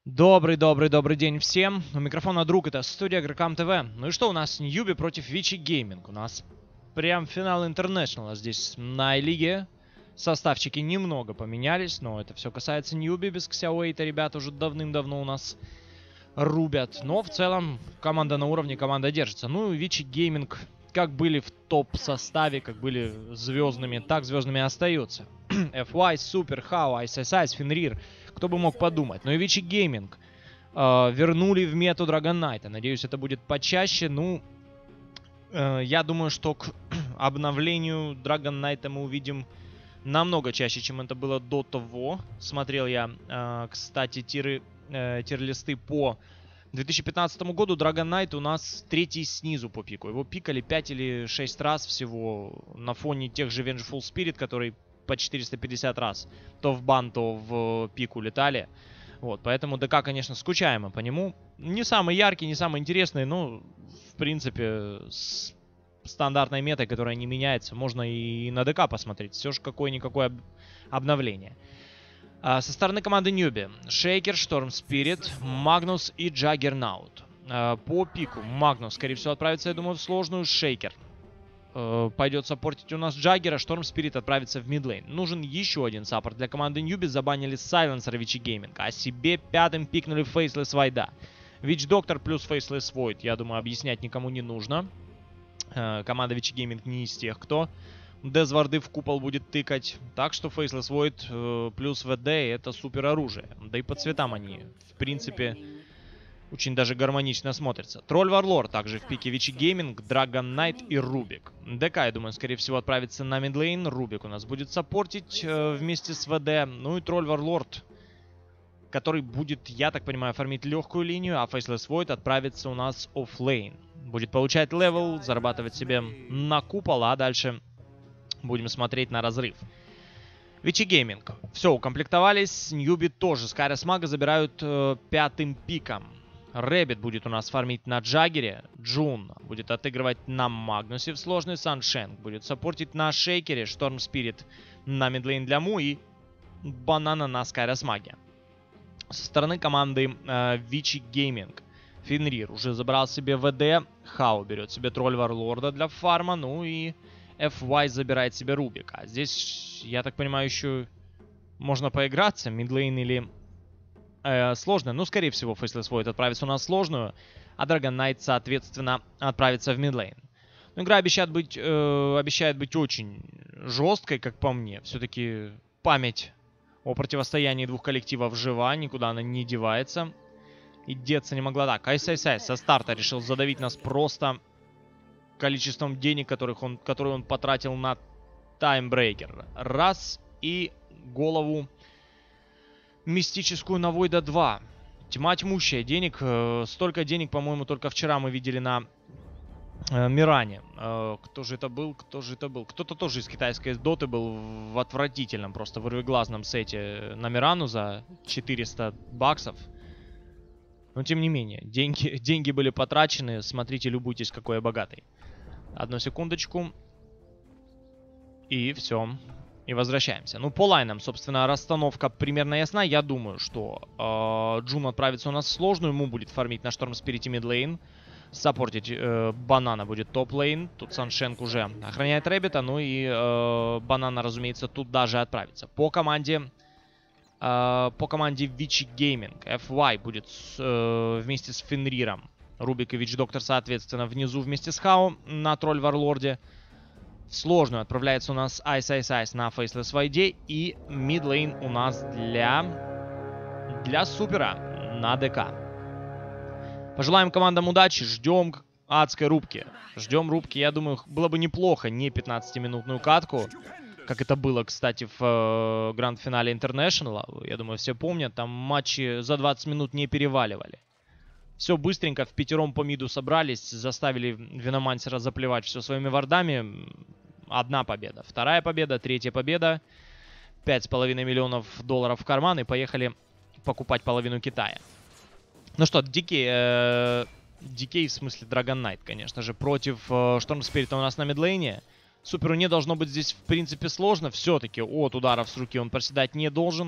Добрый день всем. У микрофона друг, это студия Игрокам ТВ. Ну и что у нас? Ньюби против Вичи Гейминг. У нас прям финал Интернешнала здесь на лиге. Составчики немного поменялись, но это все касается Ньюби. Без Ксяуэйта ребята уже давным-давно у нас рубят. Но в целом команда на уровне, команда держится. Ну и Вичи Гейминг как были в топ-составе, как были звездными, так звездными остаются. FY, Супер, Хау, ISSI, Фенрир. Кто бы мог подумать. Но и Вичи Гейминг вернули в мету Dragon Knight. Надеюсь, это будет почаще. Ну, я думаю, что к обновлению Dragon Knight мы увидим намного чаще, чем это было до того. Смотрел я, кстати, тир-листы по 2015 году. Dragon Knight у нас третий снизу по пику. Его пикали 5 или 6 раз всего на фоне тех же Vengeful Spirit, который по 450 раз то в бан, то в пику летали. Вот, поэтому ДК, конечно, скучаемо по нему. Не самый яркий, не самый интересный, но, в принципе, с стандартной метой, которая не меняется, можно и на ДК посмотреть. Все же какое-никакое обновление. Со стороны команды Ньюби. Шейкер, Шторм Спирит, Магнус и Джаггернаут. По пику Магнус, скорее всего, отправится, я думаю, в сложную. Шейкер пойдет саппортить у нас Джаггера. Шторм Спирит отправится в мидлейн. Нужен еще один саппорт для команды Ньюби. Забанили Сайленсера Вичи Гейминг. А себе пятым пикнули Фейслес Вайда. Вич Доктор плюс Фейслес Войд, я думаю, объяснять никому не нужно. Команда Вичи Гейминг не из тех, кто Дезварды в купол будет тыкать. Так что Фейслес Войд плюс ВД это супер оружие. Да и по цветам они, в принципе, очень даже гармонично смотрятся. Тролль Варлор также в пике Вичи Гейминг, Dragon Knight и Рубик. ДК, я думаю, скорее всего отправится на мидлейн. Рубик у нас будет саппортить вместе с ВД. Ну и Тролль Варлорд, который будет, я так понимаю, оформить легкую линию, а Faceless Void отправится у нас оффлейн. Будет получать левел, зарабатывать себе на купол, а дальше будем смотреть на разрыв. Вичи Гейминг. Все, укомплектовались. Ньюби тоже. Скайрес Мага забирают пятым пиком. Рэббит будет у нас фармить на Джаггере. Джун будет отыгрывать на Магнусе в сложный. Саншенк будет саппортить на Шейкере. Шторм Спирит на мидлейн для Му и Банана на Скайрес Маге. Со стороны команды Вичи Гейминг. Фенрир уже забрал себе ВД. Хау берет себе Тролль Варлорда для фарма. Ну и FY забирает себе Рубика. Здесь, я так понимаю, еще можно поиграться. Мидлейн или сложную. Ну, скорее всего, Faceless Void отправится у нас в сложную. А Dragon Knight, соответственно, отправится в мидлейн. Но игра обещает быть очень жесткой, как по мне. Все-таки память о противостоянии двух коллективов жива. Никуда она не девается. И деться не могла. Так, ISSI со старта решил задавить нас просто количеством денег, которые он потратил на таймбрейкер. Раз. И голову мистическую на Войда 2. Тьма тьмущая. Денег. Столько денег, по-моему, только вчера мы видели на Миране. Кто же это был? Кто-то тоже из китайской доты был в отвратительном, просто вырвиглазном сете на Мирану за 400 баксов. Но тем не менее, деньги были потрачены. Смотрите, любуйтесь, какой я богатый. Одну секундочку. И все. И возвращаемся. Ну, по лайнам, собственно, расстановка примерно ясна. Я думаю, что Джун отправится у нас в сложную. Ему будет фармить на Шторм Спирите мидлейн. Саппортить Банана будет топ-лейн. Тут Саншенк уже охраняет Рэббита. Ну и Банана, разумеется, тут даже отправится. По команде Вичи Гейминг. FY будет вместе с Фенриром. Рубик и Вич Доктор, соответственно, внизу вместе с Хау на Тролль Варлорде. В сложную отправляется у нас ISSI на Faceless Void. И мидлейн у нас для Супера на ДК. Пожелаем командам удачи. Ждем адской рубки. Ждем рубки. Я думаю, было бы неплохо не 15-минутную катку. Как это было, кстати, в гранд-финале Интернешнала. Я думаю, все помнят. Там матчи за 20 минут не переваливали. Все быстренько в пятером по миду собрались. Заставили Виномансера заплевать все своими вардами. Одна победа. Вторая победа. Третья победа. 5,5 миллионов долларов в карман. И поехали покупать половину Китая. Ну что, Дикей, в смысле Dragon Knight, конечно же, против Шторм Спирита у нас на мидлейне. Суперу не должно быть здесь, в принципе, сложно. Все-таки от ударов с руки он проседать не должен.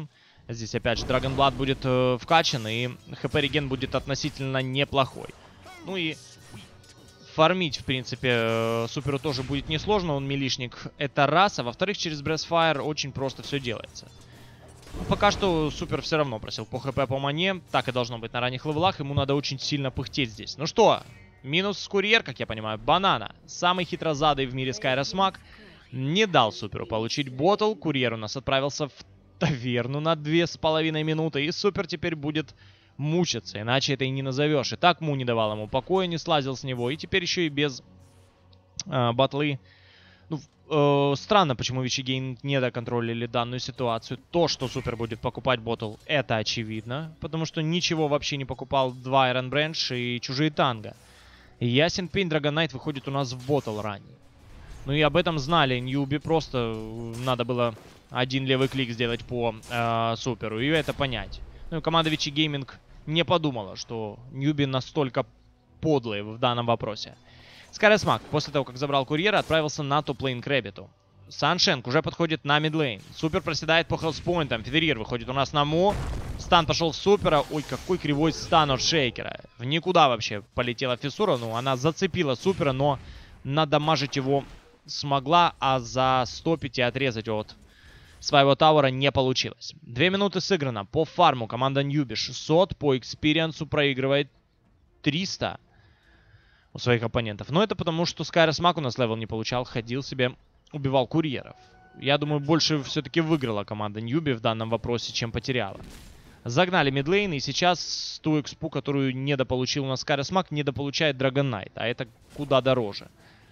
Здесь опять же Драгонблад будет вкачан, и хп-реген будет относительно неплохой. Ну и фармить, в принципе, Суперу тоже будет несложно, он милишник, это раз. А во-вторых, через Breathfire очень просто все делается. Пока что Супер все равно просил по хп, по мане. Так и должно быть на ранних левелах. Ему надо очень сильно пыхтеть здесь. Ну что, минус курьер, как я понимаю. Банана, самый хитрозадый в мире Скайрос Маг, не дал Суперу получить ботл. Курьер у нас отправился в таверну на 2,5 минуты. И Супер теперь будет мучиться, иначе это и не назовешь. И так Му не давал ему покоя, не слазил с него. И теперь еще и без батлы. Ну, странно, почему Вичи не доконтролили данную ситуацию. То, что Супер будет покупать ботл, это очевидно. Потому что ничего вообще не покупал 2 Iron Branch и чужие танго. Ясен пень, Драгонайт выходит у нас в ботл ранний. Ну и об этом знали Ньюби. Просто надо было один левый клик сделать по Суперу и это понять. Ну и команда Вичи Гейминг не подумала, что Ньюби настолько подлые в данном вопросе. Скайрос Маг после того, как забрал курьера, отправился на топ-лейн к Рэббиту. Саншенк уже подходит на мидлейн. Супер проседает по хелспоинтам. Федерир выходит у нас на Мо. Стан пошел в Супера. Ой, какой кривой стан от Шейкера. В никуда вообще полетела фиссура. Ну, она зацепила Супера, но надамажить его смогла, а застопить и отрезать от своего тауэра не получилось. 2 минуты сыграно. По фарму команда Ньюби 600. По экспириенсу проигрывает 300 у своих оппонентов. Но это потому, что Скайрос Маг у нас левел не получал. Ходил себе, убивал курьеров. Я думаю, больше все-таки выиграла команда Ньюби в данном вопросе, чем потеряла. Загнали мидлейн, и сейчас ту экспу, которую недополучил у нас Скайрос Маг, недополучает Драгон Найт. А это куда дороже.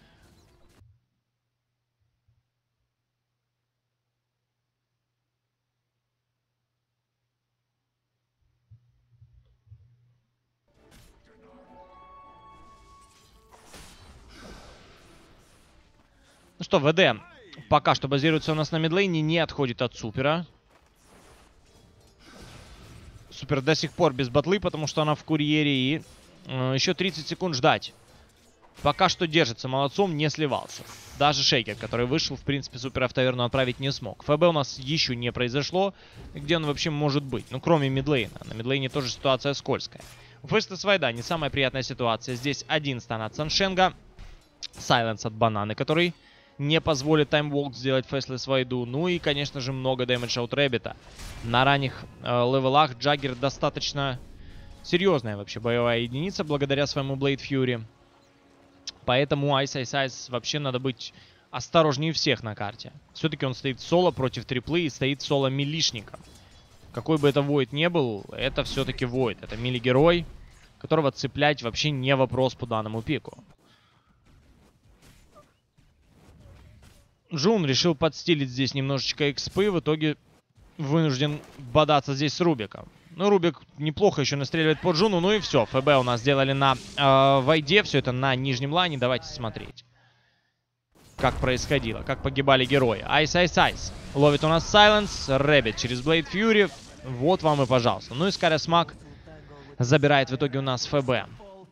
Ну что, ВД пока что базируется у нас на мидлейне, не отходит от Супера. Супер до сих пор без батлы, потому что она в курьере, и еще 30 секунд ждать. Пока что держится молодцом, не сливался. Даже Шейкер, который вышел, в принципе, Супера в таверну отправить не смог. ФБ у нас еще не произошло. Где он вообще может быть? Ну, кроме мидлейна. На мидлейне тоже ситуация скользкая. У Фэстес Вайда не самая приятная ситуация. Здесь один стан от Саншенга. Сайленс от Бананы, который не позволит таймволк сделать Фэстлес Вайду. Ну и, конечно же, много дэмэджа от Рэббита. На ранних левелах Джаггер достаточно серьезная вообще боевая единица, благодаря своему Блейд Фьюри. Поэтому Ice вообще надо быть осторожнее всех на карте. Все-таки он стоит соло против триплы и стоит соло милишником. Какой бы это Войд не был, это все-таки Войд. Это мили-герой, которого цеплять вообще не вопрос по данному пику. Джун решил подстилить здесь немножечко экспы. В итоге вынужден бодаться здесь с Рубиком. Ну, Рубик неплохо еще настреливает по Джуну. Ну и все. ФБ у нас сделали на Вайде. Все это на нижнем лайне. Давайте смотреть, как происходило. Как погибали герои. Айс. Ловит у нас Сайленс. Рэббит через Блейд Фьюри. Вот вам и пожалуйста. Ну и Скайрос Маг забирает в итоге у нас ФБ.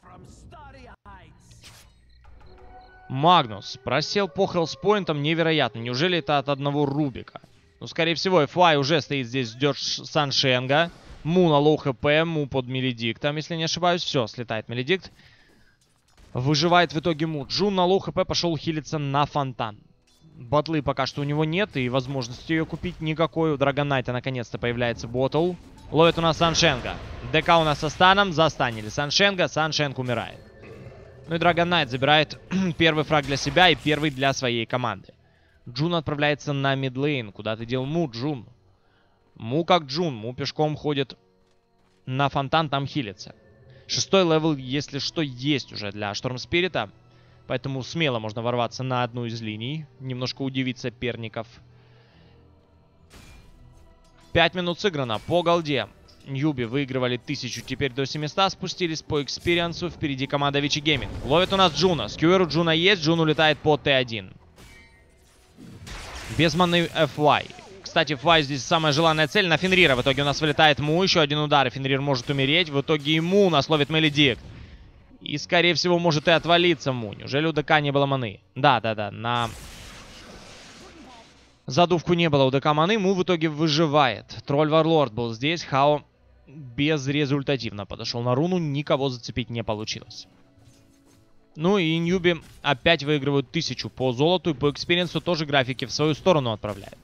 Магнус просел по хелспоинтам, невероятно. Неужели это от одного Рубика? Ну, скорее всего, Флай уже стоит здесь, ждет Саншенга. Му на лоу хп, Му под Меледиктом, если не ошибаюсь. Все, слетает Меледикт. Выживает в итоге Му. Джун на лоу хп пошел хилиться на фонтан. Батлы пока что у него нет, и возможности ее купить никакой. У Драгонайта наконец-то появляется ботл. Ловит у нас Саншенга. ДК у нас со станом, застанили Саншенга. Саншенг умирает. Ну и Драгон Найт забирает первый фраг для себя и первый для своей команды. Джун отправляется на мидлейн. Куда ты дел Му, Джун? Му как Джун. Му пешком ходит на фонтан, там хилится. 6-й левел, если что, есть уже для Шторм Спирита. Поэтому смело можно ворваться на одну из линий. Немножко удивить соперников. 5 минут сыграно по голде. Ньюби выигрывали 1000, теперь до 700 спустились по экспириенсу. Впереди команда Вичи Гейминг. Ловит у нас Джуна. Скьюер у Джуна есть, Джун улетает по Т1. Без маны FY. Кстати, FY здесь самая желанная цель на Фенрира. В итоге у нас вылетает Му, еще один удар, и Фенрир может умереть. В итоге и Му у нас ловит Меледикт. И, скорее всего, может и отвалиться Му. Неужели у ДК не было маны? Да, на Задувку не было у ДК маны, Му в итоге выживает. Тролль Варлорд был здесь, Хао безрезультативно подошел на руну, никого зацепить не получилось. Ну и Ньюби опять выигрывают 1000 по золоту, и по экспириенсу тоже графики в свою сторону отправляют.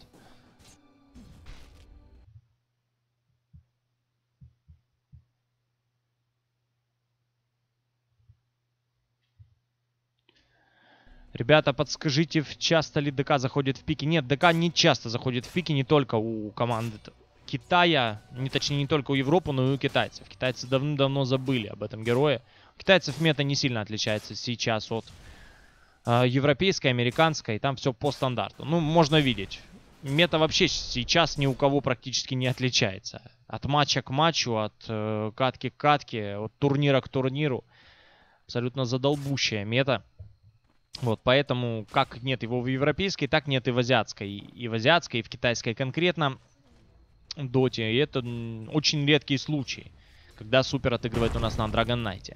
Ребята, подскажите, часто ли ДК заходит в пики? Нет, ДК не часто заходит в пики, не только у команды Китая, точнее не только у Европы, но и у китайцев. Китайцы давным-давно забыли об этом герое. У китайцев мета не сильно отличается сейчас от европейской, американской, и там все по стандарту. Ну, можно видеть. Мета вообще сейчас ни у кого практически не отличается. От матча к матчу, от катки к катке, от турнира к турниру. Абсолютно задолбущая мета. Вот, поэтому как нет его в европейской, так нет и в азиатской. И в азиатской, и в китайской конкретно доте. И это очень редкие случаи, когда супер отыгрывает у нас на Dragon Knight.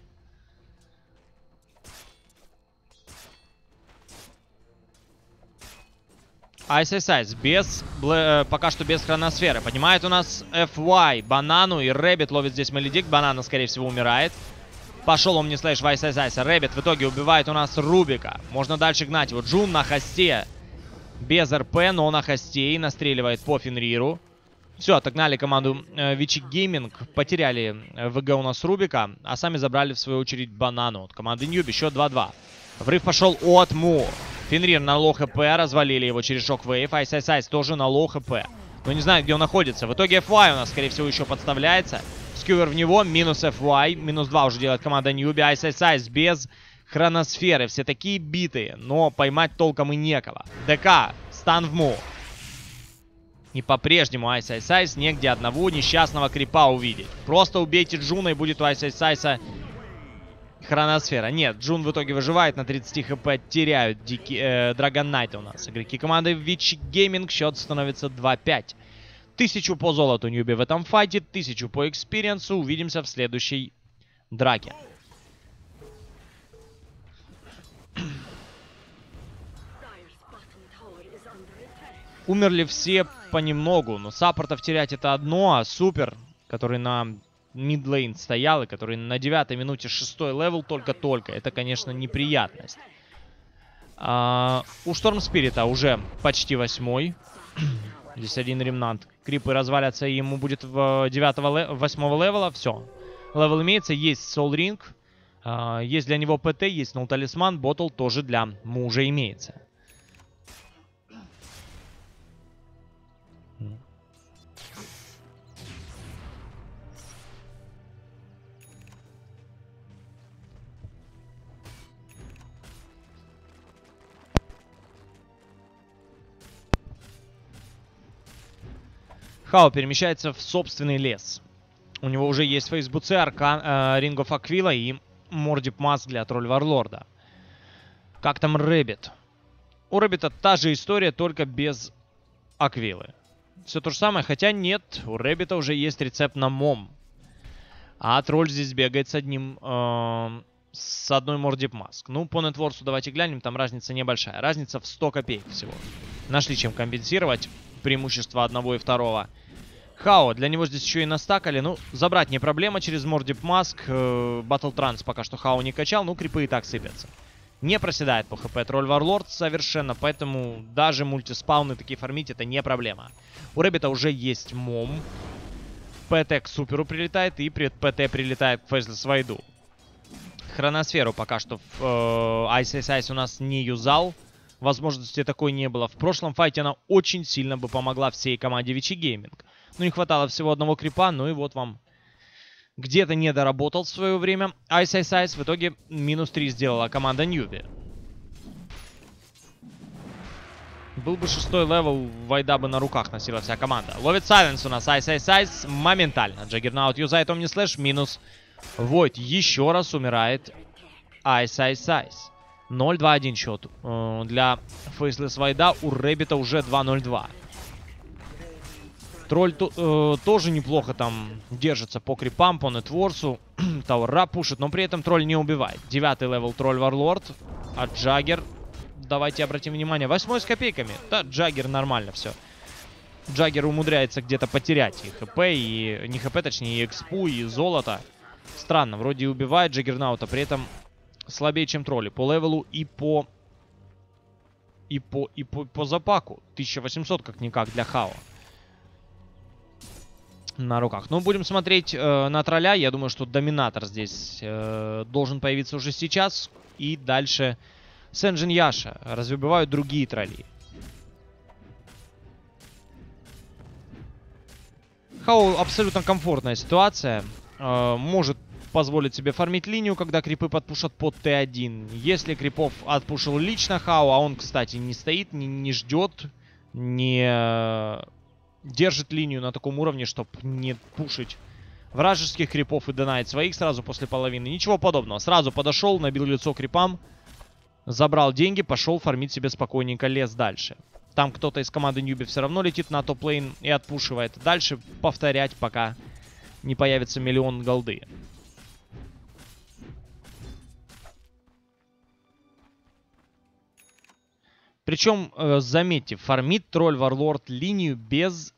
Ice без, пока что без хроносферы. Поднимает у нас FY, Банану и Рэббит ловит здесь Маледик. Банана, скорее всего, умирает. Пошел Омнислэш в Ice. Рэббит в итоге убивает у нас Рубика. Можно дальше гнать его. Джун на хосте. Без РП, но на хосте и настреливает по Фенриру. Все, отогнали команду Вичи Гейминг. Потеряли ВГ у нас Рубика. А сами забрали в свою очередь Банану от команды Ньюби. Счет 2-2. Врыв пошел от Му. Фенрир на лоу хп. Развалили его через шок-вейв. Ice тоже на лоу хп. Но не знаю, где он находится. В итоге FY у нас, скорее всего, еще подставляется. Скьювер в него, минус FY, минус 2 уже делает команда Ньюби. Ice без хроносферы, все такие битые, но поймать толком и некого. ДК, стан в Му. И по-прежнему Ice негде одного несчастного крипа увидеть. Просто убейте Джуна, и будет у Ice хроносфера. Нет, Джун в итоге выживает, на 30 хп теряют Dragon Knight у нас. Игроки команды Вичи Гейминг, счет становится 2-5. 1000 по золоту Ньюби в этом файте, 1000 по экспириенсу. Увидимся в следующей драке. Умерли все понемногу, но саппортов терять это одно, а супер, который на мидлейн стоял и который на 9-й минуте 6-й левел только-только, это, конечно, неприятность. У Шторм Спирита уже почти 8-й. Здесь один ремнант. Крипы развалятся, и ему будет в 8-го левела. Все. Левел имеется. Есть Soul Ring. Есть для него ПТ, есть Null Талисман. Ботл тоже для Му уже имеется. Хао перемещается в собственный лес. У него уже есть фейсбуцы, Ring of Aquila и Мордип Маск для Тролль Варлорда. Как там Рэббит? У Рэббита та же история, только без Аквилы. Все то же самое, хотя нет, у Рэббита уже есть рецепт на мом. А Тролль здесь бегает с одной Мордип Маск. Ну, по нетворсу давайте глянем, там разница небольшая. Разница в 100 копеек всего. Нашли чем компенсировать преимущество одного и второго. Хао, для него здесь еще и настакали. Ну, забрать не проблема через Мордип Маск. Батл Транс пока что Хао не качал, ну, крипы и так сыпятся. Не проседает по хп Тролль Варлорд совершенно, поэтому даже мультиспауны такие фармить это не проблема. У Рэббита уже есть мом. ПТ к суперу прилетает, и ПТ прилетает к Фейслес Вайду. Хроносферу пока что Ice у нас не юзал. Возможности такой не было. В прошлом файте она очень сильно бы помогла всей команде Вичи Гейминг. Ну, не хватало всего одного крипа, ну и вот вам. Где-то не доработал в свое время. Ice. В итоге минус 3 сделала команда Ньюби. Был бы 6-й левел, Вайда бы на руках носила вся команда. Ловит Сайленс у нас Ice моментально. Джаггернаут юзает Омнислэш, минус Войд. Еще раз умирает Ice. 0-2-1 счет для Фейслес Вайда. У Рэббита уже 2-0-2. Тролль тоже неплохо там держится по крипам, по нетворсу. Тауэр пушит, но при этом Тролль не убивает. 9-й левел Тролль Варлорд. А Джаггер давайте обратим внимание. 8 с копейками. Да, Джаггер нормально все. Джаггер умудряется где-то потерять и ХП, и... Не ХП, точнее, и экспу, и золото. Странно, вроде и убивает Джаггернаута, при этом слабее, чем тролли. По левелу и по запаку. 1800 как-никак для Хао. На руках. Ну, будем смотреть на тролля. Я думаю, что доминатор здесь должен появиться уже сейчас. И дальше Сенджин Яша. Развыбивают другие тролли. Хао абсолютно комфортная ситуация. Может позволить себе фармить линию, когда крипы подпушат под Т1. Если крипов отпушил лично Хао, а он, кстати, не стоит, не ждет, не держит линию на таком уровне, чтобы не пушить вражеских крипов и донать своих сразу после половины. Ничего подобного. Сразу подошел, набил лицо крипам, забрал деньги, пошел фармить себе спокойненько лес дальше. Там кто-то из команды Ньюби все равно летит на топ-лейн и отпушивает. Дальше повторять, пока не появится миллион голды. Причем, заметьте, фармит тролль Варлорд линию без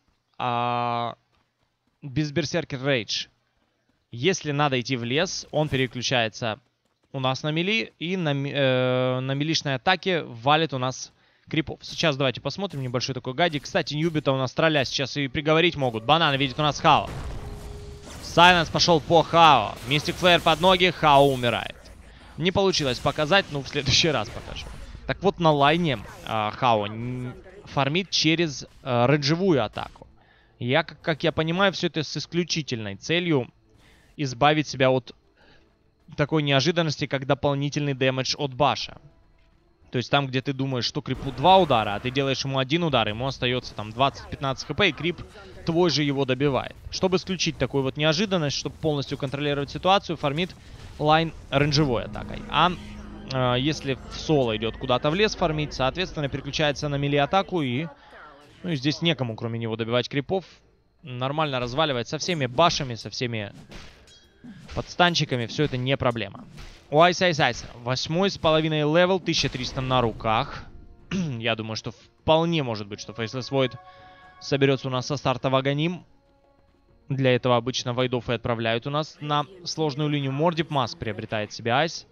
Берсеркер Рейдж. Если надо идти в лес, он переключается у нас на мили, и на милишной атаке валит у нас крипов. Сейчас давайте посмотрим небольшой такой гайдик. Кстати, Ньюби-то у нас тролля сейчас и приговорить могут. Банан видит у нас Хао. Сайленс пошел по Хао. Мистик Флэр под ноги, Хао умирает. Не получилось показать, ну в следующий раз покажу. Так вот, на лайне Хао фармит через рейджевую атаку. Как я понимаю, все это с исключительной целью избавить себя от такой неожиданности, как дополнительный дэмэдж от баша. То есть там, где ты думаешь, что крипу 2 удара, а ты делаешь ему 1 удар, ему остается там 20-15 хп, и крип твой же его добивает. Чтобы исключить такую вот неожиданность, чтобы полностью контролировать ситуацию, фармит лайн рейнджевой атакой. Если в соло идет куда-то в лес фармить, соответственно, переключается на мили-атаку, и ну, и здесь некому, кроме него, добивать крипов. Нормально разваливает со всеми башами, со всеми подстанчиками. Все это не проблема. У Айса 8,5 левел, 1300 на руках. Я думаю, что вполне может быть, что Faceless Void соберется у нас со старта в Аганим. Для этого обычно войдов и отправляют у нас на сложную линию. Мордип Маск приобретает себе Айс.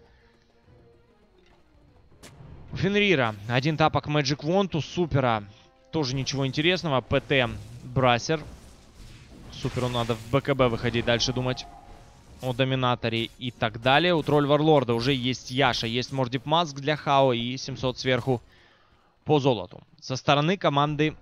У Фенрира один тапок Magic Wand, у Супера тоже ничего интересного. ПТ Брасер. Суперу надо в БКБ выходить, дальше думать о доминаторе и так далее. У Тролль Варлорда уже есть Яша, есть Мордип Маск для Хао и 700 сверху по золоту. Со стороны команды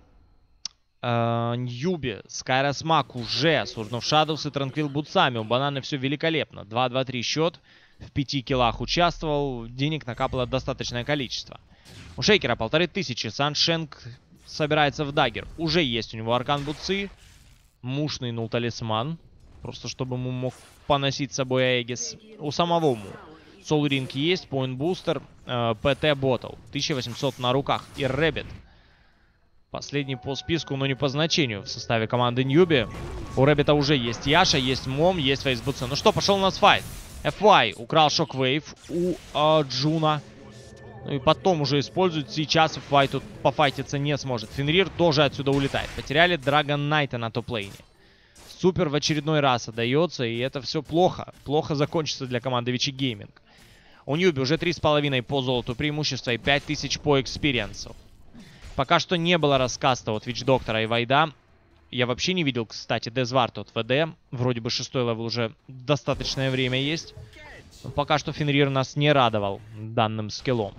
Ньюби, Скайрос Мак уже, Sword of Shadows и Транквил Бутсами. У Бананы все великолепно. 2-2-3 счет. В 5 киллах участвовал. Денег накапало достаточное количество. У Шейкера 1500. Саншенк собирается в даггер. Уже есть у него Аркан Бутсы. Мушный нул талисман. Просто чтобы ему мог поносить с собой Аегис. У самого Му Soul Ring есть. Point Booster. ПТ Ботл. 1800 на руках. И Рэббит. Последний по списку, но не по значению в составе команды Ньюби. У Рэббита уже есть Яша, есть Мом, есть Фейсбутсы. Ну что, пошел у нас файт. FY украл Шоквейв у Джуна. Ну и потом уже использует. Сейчас FY тут пофайтиться не сможет. Фенрир тоже отсюда улетает. Потеряли Драгон Найта на топ-лейне. Супер в очередной раз отдается. И это все плохо. Плохо закончится для команды Вичи Гейминг. У Ньюби уже 3,5 по золоту преимущества и 5000 по экспириенсу. Пока что не было раскаста от Вич Доктора и Вайда. Я вообще не видел, кстати, Дезвард от ВД. Вроде бы 6-й левел уже достаточное время есть. Но пока что Фенрир нас не радовал данным скиллом.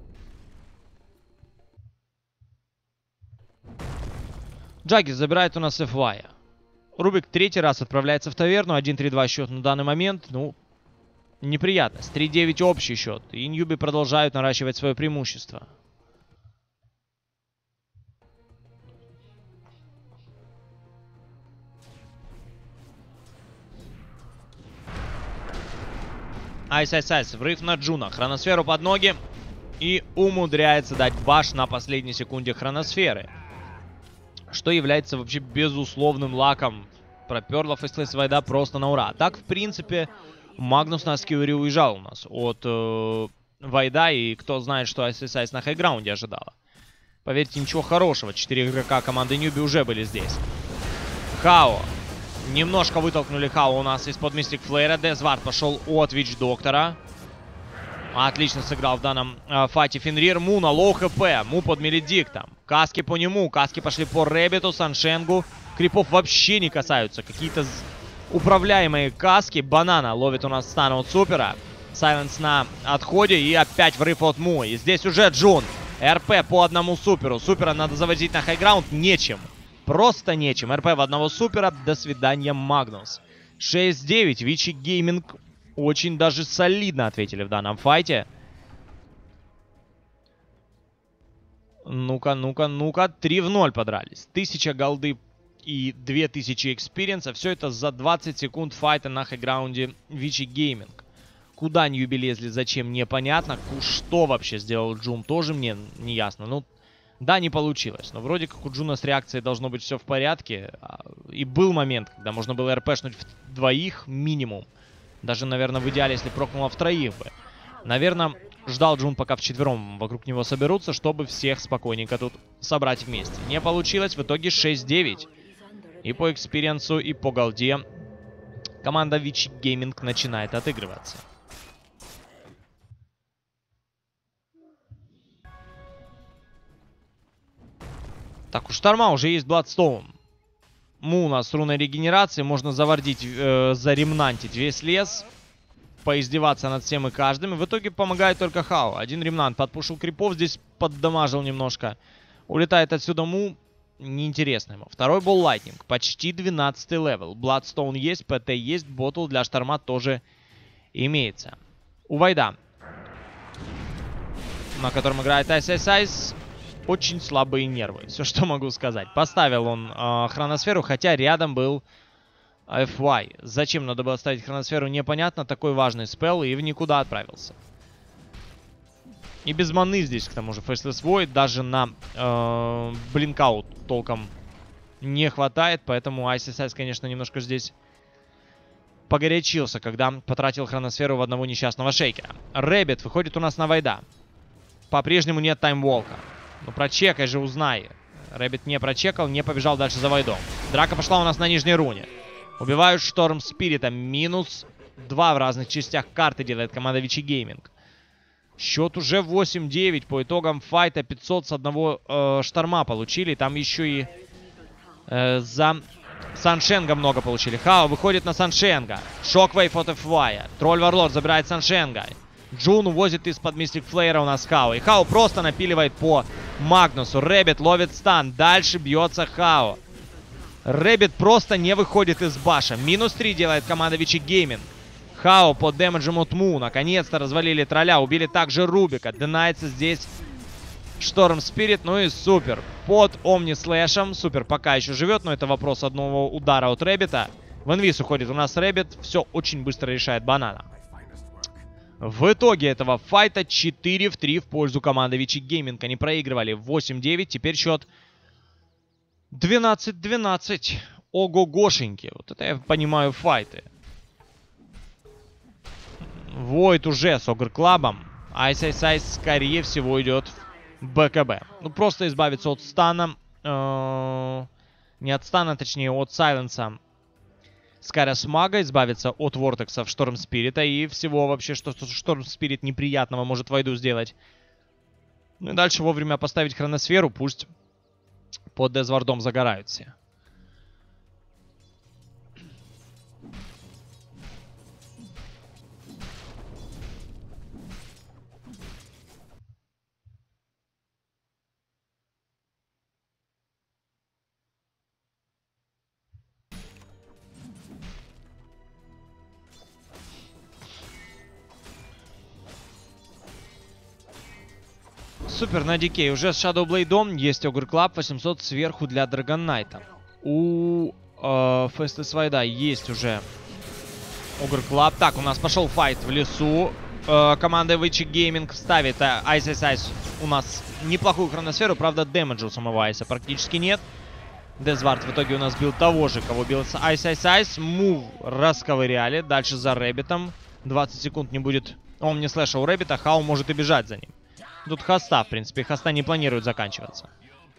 Джаггер забирает у нас FY. Рубик третий раз отправляется в таверну. 1-3-2 счет на данный момент. Ну, неприятность. 3-9 общий счет. И Ньюби продолжают наращивать свое преимущество. Айс, врыв на Джуна. Хроносферу под ноги. И умудряется дать баш на последней секунде хроносферы. Что является вообще безусловным лаком. Проперла Фейслес Вайда просто на ура. Так, в принципе, Магнус на скивере уезжал у нас от Вайда, и кто знает, что ISIS на хайграунде ожидала. Поверьте, ничего хорошего. 4 игрока команды Ньюби уже были здесь. Хао. Немножко вытолкнули Хао у нас из-под Мистик Флэра. Дезвард пошел от Вич Доктора. Отлично сыграл в данном файте Фенрир. Му на лоу хп. Му под Меледиктом. Каски по нему. Каски пошли по Рэббиту, Саншенгу. Крипов вообще не касаются. Какие-то управляемые каски. Банана ловит у нас стан от Супера. Сайленс на отходе. И опять врыв от Му. И здесь уже Джун. РП по одному Суперу. Супера надо завозить на хайграунд. Нечем. Просто нечем. РП в одного Супера. До свидания, Магнус. 6-9. Вичи Гейминг очень даже солидно ответили в данном файте. Ну-ка, ну-ка, ну-ка. 3-0 подрались. 1000 голды и 2000 экспириенса. Все это за 20 секунд файта на хайграунде Вичи Гейминг. Куда Ньюби лезли, зачем, непонятно. Что вообще сделал Джун, тоже мне не ясно. Ну, да, не получилось. Но вроде как у Джуна с реакцией должно быть все в порядке. И был момент, когда можно было РПшнуть в двоих минимум. Даже, наверное, в идеале, если прокнуло в троих бы. Наверное, ждал Джун, пока вчетвером вокруг него соберутся, чтобы всех спокойненько тут собрать вместе. Не получилось. В итоге 6-9. И по экспириенсу, и по голде команда Вичи Гейминг начинает отыгрываться. Так, у Шторма уже есть Бладстоун. Му у нас с руной регенерации. Можно завардить, заремнантить весь лес. Поиздеваться над всем и каждым. И в итоге помогает только Хао. Один ремнант подпушил крипов. Здесь поддамажил немножко. Улетает отсюда Му. Неинтересно ему. Второй был Лайтнинг. Почти 12 левел. Бладстоун есть, ПТ есть. Ботл для Шторма тоже имеется. У Вайда, на котором играет ISIS, очень слабые нервы. Все, что могу сказать. Поставил он хроносферу, хотя рядом был FY. Зачем надо было ставить хроносферу, непонятно. Такой важный спелл, и в никуда отправился. И без маны здесь, к тому же, Faceless Void даже на блинкаут толком не хватает. Поэтому ISIS, конечно, немножко здесь погорячился, когда потратил хроносферу в одного несчастного шейкера. Рэббит выходит у нас на Вайда. По-прежнему нет таймволка. Ну прочекай же, узнай. Рэббит не прочекал, не побежал дальше за Вайдом. Драка пошла у нас на нижней руне. Убивают Шторм Спирита. Минус 2 в разных частях карты делает команда Вичи Гейминг. Счет уже 8-9 по итогам файта. 500 с одного Шторма получили. Там еще и за Саншенга много получили. Хао выходит на Саншенга. Шоквейв от FY. Тролль Варлорд забирает Саншенга. Джун увозит из-под Мистик Флэра у нас Хао. И Хао просто напиливает по Магнусу. Рэббит ловит стан. Дальше бьется Хао. Рэббит просто не выходит из баша. Минус 3 делает команда Вичи Гейминг. Хао под дэмэджем от Му. Наконец-то развалили тролля. Убили также Рубика. Динается здесь Шторм Спирит. Ну и Супер под Омни Слэшем. Супер пока еще живет, но это вопрос одного удара от Рэббита. В инвиз уходит у нас Рэббит. Все очень быстро решает Банана. В итоге этого файта 4-3 в пользу команды Вичи Гейминг. Они проигрывали 8-9. Теперь счет 12-12. Ого-гошеньки. Вот это я понимаю файты. Войд уже с Огр Клабом. ISIS, скорее всего, идет в БКБ. Ну, просто избавиться от стана. Не от стана, точнее, от сайленса. Скарас Мага, избавиться от Вортексов Шторм Спирита и всего вообще, что Шторм Спирит неприятного может Вайду сделать. Ну и дальше вовремя поставить хроносферу, пусть под Дезвардом загорают все. Супер, на дикей уже с Shadow Blade'ом. Есть Ogre Club, 800 сверху для Dragon Knight'а. У Faceless Void'а есть уже Ogre Club. Так, у нас пошел файт в лесу. Команда Вичи Гейминг ставит ISIS у нас неплохую хроносферу. Правда, дэмэджа у самого Айса практически нет. Дезвард в итоге у нас бил того же, кого бил ISIS. Мув расковыряли. Дальше за Рэббитом. 20 секунд не будет Он не слэша у Рэббита, Хау может и бежать за ним. Тут хоста, в принципе, хоста не планирует заканчиваться.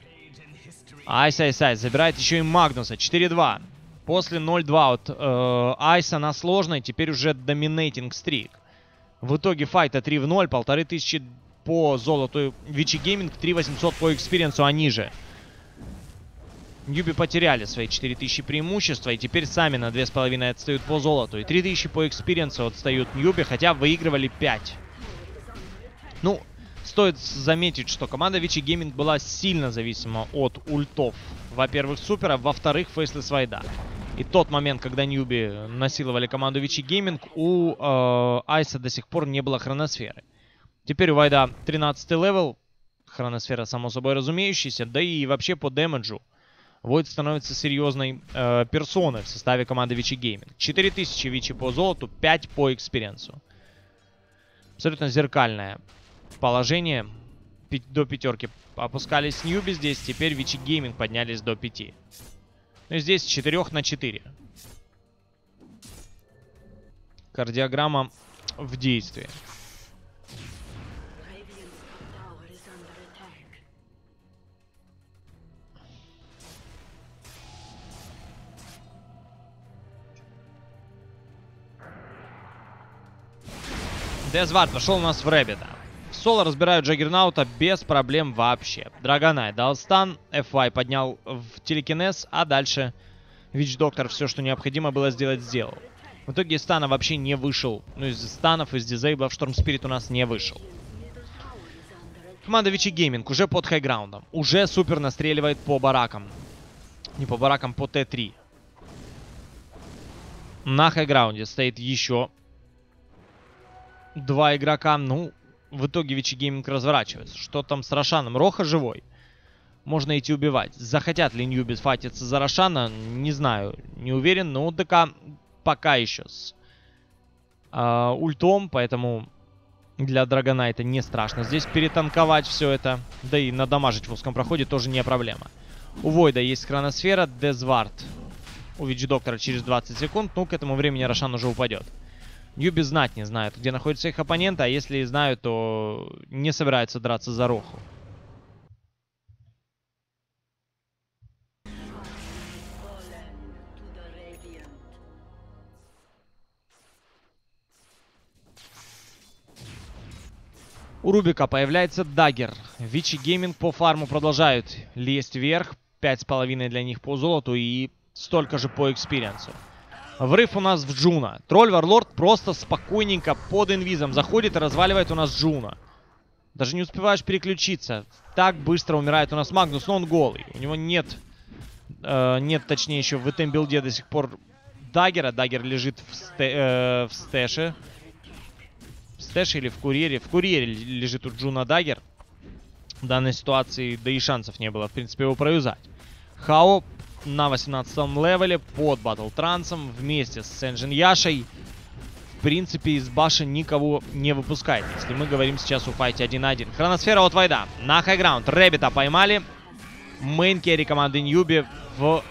Айс забирает еще и Магнуса. 4-2. После 0-2 от Айса на сложной теперь уже доминейтинг стрик. В итоге файта 3-0, 1500 по золоту Вичи Гейминг, 3800 по экспириенсу, они же. Ньюби потеряли свои 4000 преимущества и теперь сами на 2500 отстают по золоту. И 3000 по экспириенсу отстают Ньюби, хотя выигрывали 5. Ну, стоит заметить, что команда Вичи Гейминг была сильно зависима от ультов. Во-первых, супера, во-вторых, фейслес вайда. И тот момент, когда Ньюби насиловали команду Вичи Гейминг, у Айса до сих пор не было хроносферы. Теперь у Вайда 13 левел, хроносфера само собой разумеющаяся, да и вообще по дэмэджу Войд становится серьезной персоной в составе команды Вичи Гейминг. 4000 Вичи по золоту, 5 по экспириенсу. Абсолютно зеркальное положение. До пятерки опускались Ньюби здесь, теперь Вичи Гейминг поднялись до 5. Ну и здесь 4 на 4. Кардиограмма в действии. Дезвард пошел у нас в Рэббита. В соло разбирают Джаггернаута без проблем вообще. Драгонайт дал стан, FY поднял в телекинез, а дальше Вич Доктор все, что необходимо было сделать, сделал. В итоге из стана вообще не вышел. Ну, из станов, из дизейблов Шторм Спирит у нас не вышел. Команда Вичи Гейминг уже под хайграундом. Уже супер настреливает по баракам. Не по баракам, по Т3. На хайграунде стоит еще 2 игрока. Ну, в итоге Вичи Гейминг разворачивается. Что там с Рошаном? Роха живой. Можно идти убивать. Захотят ли Ньюби файтиться за Рошана? Не знаю. Не уверен. Но ДК пока еще с ультом. Поэтому для Драгонайта не страшно здесь перетанковать все это. Да и надамажить в узком проходе тоже не проблема. У Войда есть хроносфера. Дезвард у Вич Доктора через 20 секунд. Ну, к этому времени Рошан уже упадет. Ньюби знать не знают, где находится их оппонент, а если и знают, то не собираются драться за Роху. У Рубика появляется даггер. Вичи Гейминг по фарму продолжают лезть вверх. 5,5 для них по золоту и столько же по экспириенсу. Врыв у нас в Джуна. Тролль Варлорд просто спокойненько под инвизом заходит и разваливает у нас Джуна. Даже не успеваешь переключиться. Так быстро умирает у нас Магнус, но он голый. У него нет, точнее, еще в этом билде до сих пор даггера. Даггер лежит в стэше. В стэше или в курьере? В курьере лежит у Джуна даггер. В данной ситуации, да и шансов не было, в принципе, его проюзать. Хао на 18-м левеле под батл-трансом вместе с Энджин Яшей. В принципе, из башен никого не выпускает, если мы говорим сейчас о файте 1-1. Хроносфера от Вайда. На хайграунд. Рэббита поймали. Мейн керри команды Ньюби в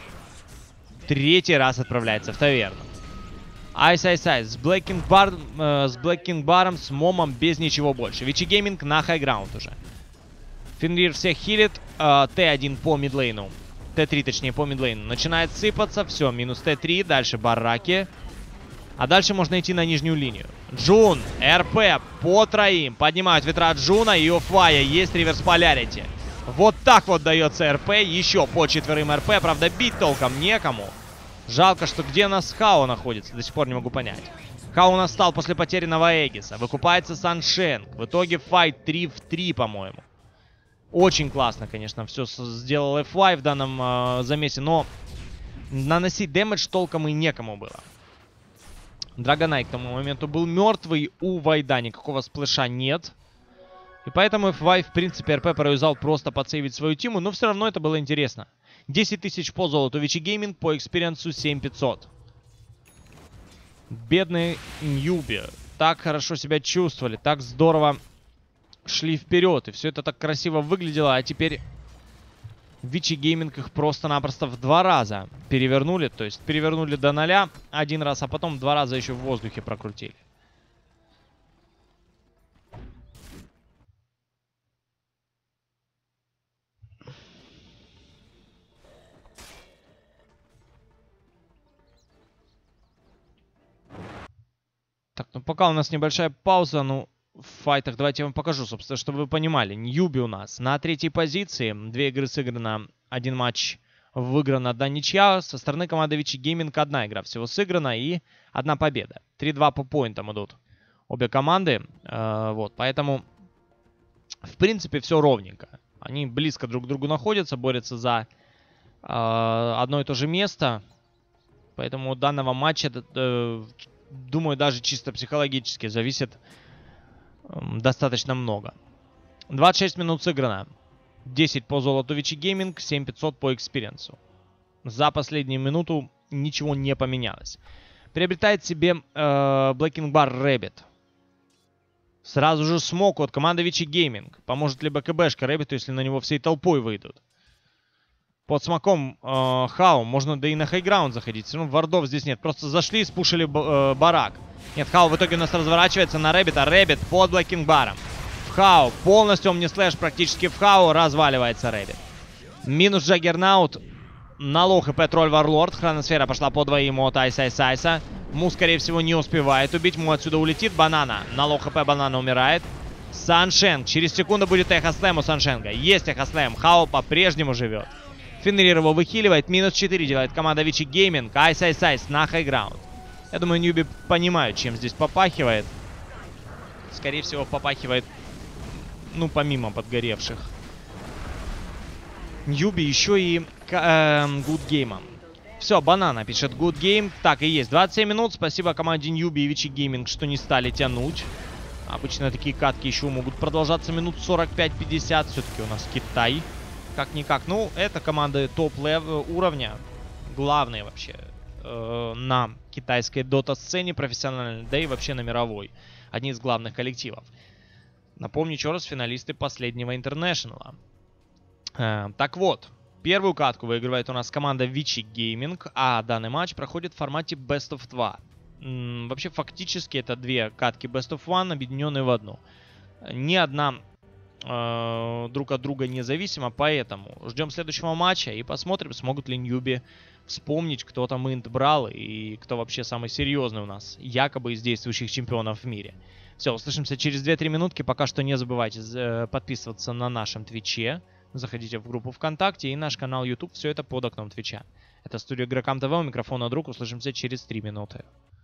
3-й раз отправляется в таверну. Айс с Блэк Кинг Баром, с Момом, без ничего больше. Вичи Гейминг на хайграунд уже. Фенрир всех хилит. Т1 по мидлейну. Т3, точнее, по мидлейну. Начинает сыпаться. Все, минус Т3. Дальше бараки. А дальше можно идти на нижнюю линию. Джун, РП по троим. Поднимают ветра Джуна и у Фая есть реверс полярити. Вот так вот дается РП. Еще по 4 РП. Правда, бить толком некому. Жалко, что где у нас Хао находится. До сих пор не могу понять. Хао у нас стал после потерянного Эгиса. Выкупается Саншенг. В итоге файт 3 в 3, по-моему. Очень классно, конечно, все сделал FY в данном замесе, но наносить дэмэдж толком и некому было. Драгонайт к тому моменту был мертвый, у Вайда никакого сплэша нет. И поэтому FY, в принципе, РП проюзал просто подсейвить свою тиму, но все равно это было интересно. 10 тысяч по золоту Вичи Гейминг, по экспириенсу 7500. Бедные Ньюби так хорошо себя чувствовали, так здорово шли вперед, и все это так красиво выглядело, а теперь Вичи Гейминг их просто-напросто в 2 раза перевернули, то есть перевернули до 0 1 раз, а потом 2 раза еще в воздухе прокрутили. Так, ну пока у нас небольшая пауза, ну, в файтах давайте я вам покажу, собственно, чтобы вы понимали. Ньюби у нас на 3-й позиции, 2 игры сыграно, 1 матч выигран, 1 ничья. Со стороны команды Вичи Гейминг 1 игра всего сыграна и 1 победа. 3-2 по поинтам идут обе команды, вот, поэтому, в принципе, все ровненько. Они близко друг к другу находятся, борются за одно и то же место. Поэтому от данного матча, думаю, даже чисто психологически зависит достаточно много. 26 минут сыграно. 10 по золоту Вичи Гейминг, 7500 по экспириенсу. За последнюю минуту ничего не поменялось. Приобретает себе Blacking Bar Rabbit. Сразу же смог от команды Вичи Гейминг. Поможет ли БКБшка Рэббиту, если на него всей толпой выйдут. Под смоком Хау. Можно да и на хайграунд заходить. Все равно вардов здесь нет. Просто зашли и спушили барак. Нет, Хау в итоге у нас разворачивается на Рэббита. Рэббит под Блэкинг Баром. В Хау. Полностью омни-слэш практически в Хау. Разваливается Рэббит. Минус Джаггернаут. На лоу хп Тролль Варлорд. Хроносфера пошла по двоим от Айса. Му, скорее всего, не успевает убить. Му отсюда улетит. Банана. На лоу хп Банана умирает. Саншенг. Через секунду будет эхослэм у Саншенга. Есть эхослэм. Хау по-прежнему живет. Фенрир его выхиливает. Минус 4 делает команда Вичи Гейминг. Айс на хайграунд. Я думаю, Ньюби понимают, чем здесь попахивает. Скорее всего, попахивает, ну, помимо подгоревших Ньюби, еще и Good Game. Все, Банана пишет Good Game. Так и есть. 27 минут. Спасибо команде Ньюби и Вичи Гейминг, что не стали тянуть. Обычно такие катки еще могут продолжаться минут 45-50. Все-таки у нас Китай. Как-никак. Ну, это команды топ-левел уровня. Главные вообще на китайской дота-сцене профессиональной, да и вообще на мировой. Одни из главных коллективов. Напомню еще раз, финалисты последнего интернешнала. Так вот, первую катку выигрывает у нас команда Вичи Гейминг, а данный матч проходит в формате Best of 2. Вообще, фактически, это 2 катки Best of 1, объединенные в одну. Ни одна друг от друга независимо, поэтому ждем следующего матча и посмотрим, смогут ли Ньюби вспомнить, кто там инт брал и кто вообще самый серьезный у нас, якобы из действующих чемпионов в мире. Все, услышимся через 2-3 минутки. Пока что не забывайте подписываться на нашем Твиче, заходите в группу ВКонтакте и наш канал YouTube, все это под окном Твича. Это студия Игрокам ТВ, у микрофона Друг, услышимся через 3 минуты.